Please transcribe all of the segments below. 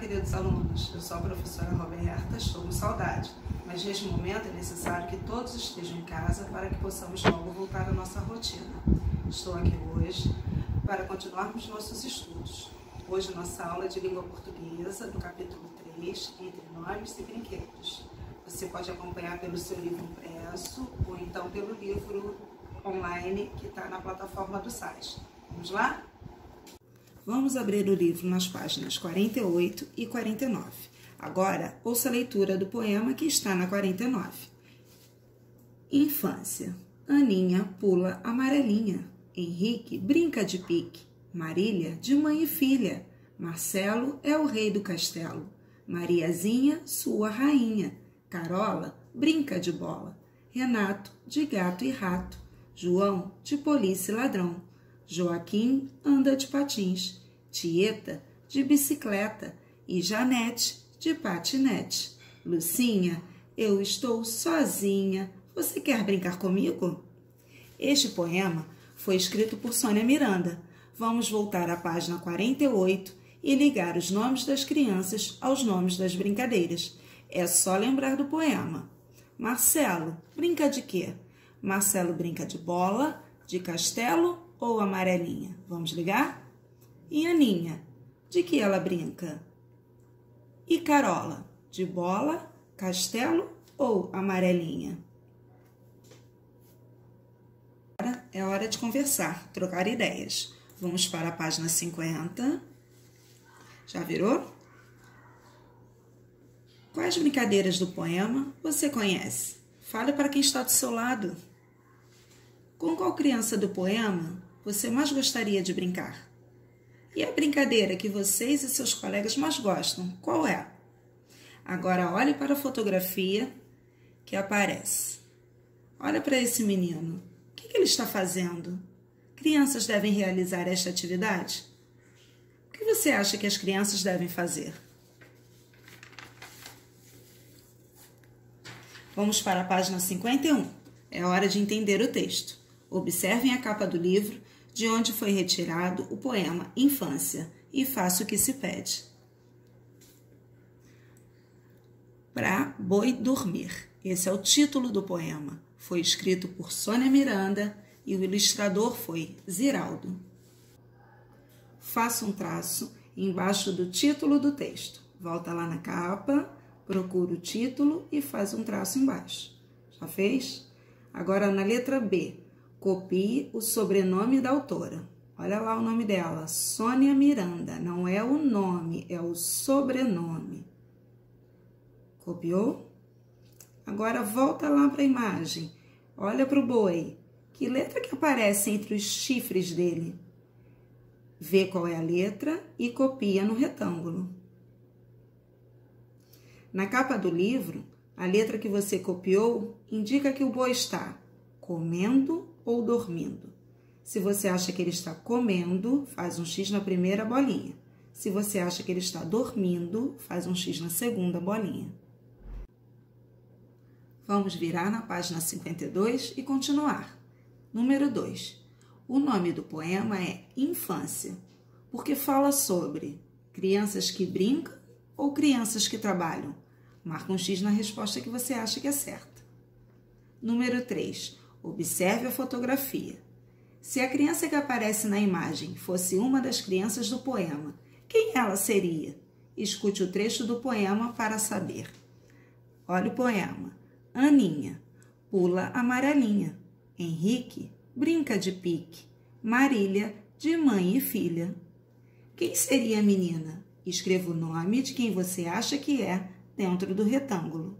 queridos alunos, eu sou a professora Roberta, estou com saudade, mas neste momento é necessário que todos estejam em casa para que possamos logo voltar à nossa rotina. Estou aqui hoje para continuarmos nossos estudos. Hoje nossa aula é de língua portuguesa, do capítulo 3, entre nomes e brinquedos. Você pode acompanhar pelo seu livro impresso ou então pelo livro online que está na plataforma do site. Vamos lá? Vamos abrir o livro nas páginas 48 e 49. Agora, ouça a leitura do poema que está na 49. Infância. Aninha pula amarelinha. Henrique brinca de pique. Marília de mãe e filha. Marcelo é o rei do castelo. Mariazinha, sua rainha. Carola brinca de bola. Renato de gato e rato. João de polícia e ladrão. Joaquim anda de patins, Tieta de bicicleta e Janete de patinete. Lucinha, eu estou sozinha. Você quer brincar comigo? Este poema foi escrito por Sônia Miranda. Vamos voltar à página 48 e ligar os nomes das crianças aos nomes das brincadeiras. É só lembrar do poema. Marcelo, brinca de quê? Marcelo brinca de bola, de castelo ou amarelinha? Vamos ligar? E Aninha, de que ela brinca? E Carola, de bola, castelo ou amarelinha? Agora é hora de conversar, trocar ideias. Vamos para a página 50. Já virou? Quais brincadeiras do poema você conhece? Fale para quem está do seu lado. Com qual criança do poema você mais gostaria de brincar? E a brincadeira que vocês e seus colegas mais gostam, qual é? Agora olhe para a fotografia que aparece. Olha para esse menino. O que ele está fazendo? Crianças devem realizar esta atividade? O que você acha que as crianças devem fazer? Vamos para a página 51. É hora de entender o texto. Observem a capa do livro, de onde foi retirado o poema Infância, e faça o que se pede. Pra boi dormir. Esse é o título do poema. Foi escrito por Sônia Miranda e o ilustrador foi Ziraldo. Faça um traço embaixo do título do texto. Volta lá na capa, procura o título e faz um traço embaixo. Já fez? Agora na letra B. Copie o sobrenome da autora. Olha lá o nome dela, Sônia Miranda. Não é o nome, é o sobrenome. Copiou? Agora volta lá para a imagem. Olha para o boi. Que letra que aparece entre os chifres dele? Vê qual é a letra e copia no retângulo. Na capa do livro, a letra que você copiou indica que o boi está comendo ou dormindo. Se você acha que ele está comendo, faz um X na primeira bolinha. Se você acha que ele está dormindo, faz um X na segunda bolinha. Vamos virar na página 52 e continuar. Número 2. O nome do poema é Infância, porque fala sobre crianças que brincam ou crianças que trabalham. Marca um X na resposta que você acha que é certa. Número 3. Observe a fotografia. Se a criança que aparece na imagem fosse uma das crianças do poema, quem ela seria? Escute o trecho do poema para saber. Olha o poema. Aninha pula amarelinha. Henrique brinca de pique. Marília de mãe e filha. Quem seria a menina? Escreva o nome de quem você acha que é dentro do retângulo.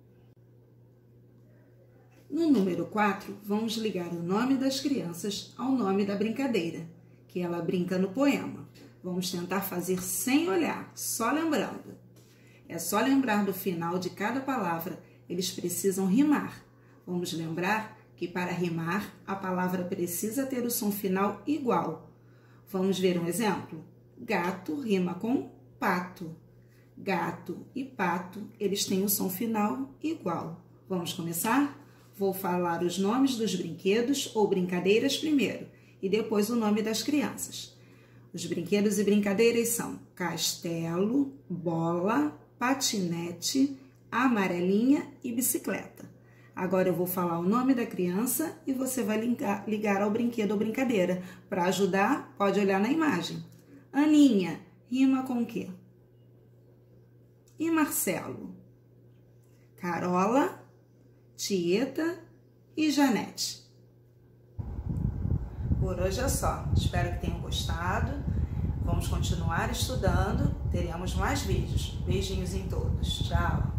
No número 4, vamos ligar o nome das crianças ao nome da brincadeira, que ela brinca no poema. Vamos tentar fazer sem olhar, só lembrando. É só lembrar do final de cada palavra, eles precisam rimar. Vamos lembrar que para rimar, a palavra precisa ter o som final igual. Vamos ver um exemplo? Gato rima com pato. Gato e pato, eles têm o som final igual. Vamos começar? Vou falar os nomes dos brinquedos ou brincadeiras primeiro e depois o nome das crianças. Os brinquedos e brincadeiras são castelo, bola, patinete, amarelinha e bicicleta. Agora eu vou falar o nome da criança e você vai ligar ao brinquedo ou brincadeira. Para ajudar, pode olhar na imagem. Aninha, rima com o quê? E Marcelo? Carola, Tieta e Janete. Por hoje é só. Espero que tenham gostado. Vamos continuar estudando. Teremos mais vídeos. Beijinhos em todos. Tchau!